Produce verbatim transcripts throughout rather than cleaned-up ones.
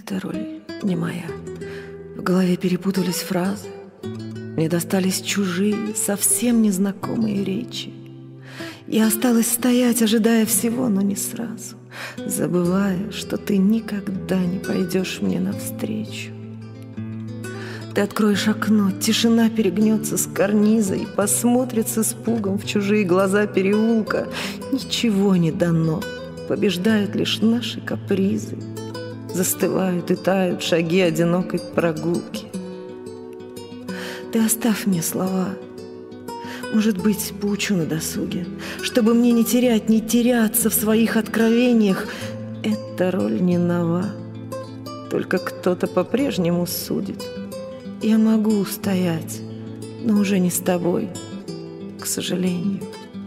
Эта роль не моя. В голове перепутались фразы. Мне достались чужие, совсем незнакомые речи. Я осталась стоять, ожидая всего, но не сразу, забывая, что ты никогда не пойдешь мне навстречу. Ты откроешь окно, тишина перегнется с карниза и посмотрит с испугом в чужие глаза переулка. Ничего не дано, побеждают лишь наши капризы. Застывают и тают шаги одинокой прогулки. Ты оставь мне слова, может быть, поучу на досуге, чтобы мне не терять, не теряться в своих откровениях. Эта роль не нова, только кто-то по-прежнему судит. Я могу устоять, но уже не с тобой, к сожалению.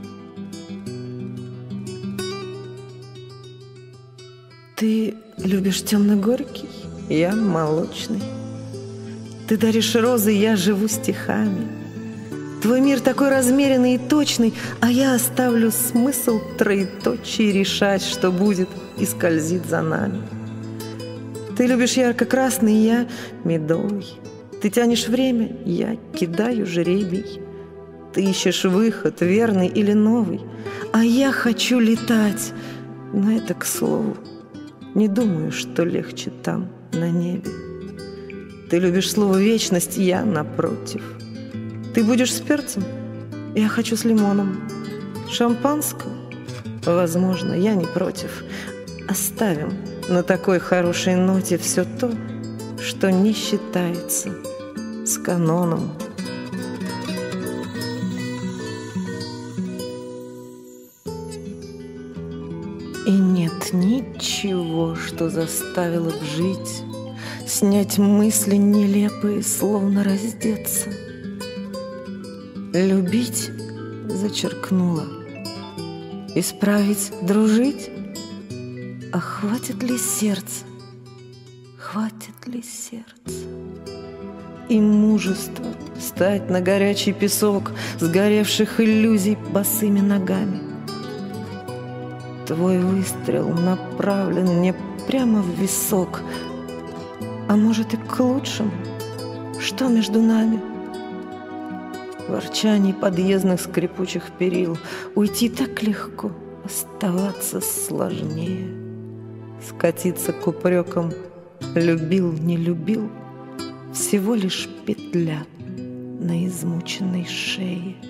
Ты любишь темно-горький, я молочный. Ты даришь розы, я живу стихами. Твой мир такой размеренный и точный, а я оставлю смысл троеточий решать, что будет и скользит за нами. Ты любишь ярко-красный, я медовый. Ты тянешь время, я кидаю жребий. Ты ищешь выход, верный или новый, а я хочу летать, но это к слову. Не думаю, что легче там, на небе. Ты любишь слово «вечность», я напротив. Ты будешь с перцем? Я хочу с лимоном. Шампанского? Возможно, я не против. Оставим на такой хорошей ноте все то, что не считается с каноном. И нет ничего, что заставило б жить, снять мысли нелепые, словно раздеться. Любить зачеркнула, исправить, дружить. А хватит ли сердца, хватит ли сердца и мужества встать на горячий песок сгоревших иллюзий босыми ногами? Твой выстрел направлен мне прямо в висок. А может и к лучшему? Что между нами? Ворчаний подъездных скрипучих перил. Уйти так легко, оставаться сложнее. Скатиться к упрекам «любил, не любил» — всего лишь петля на измученной шее.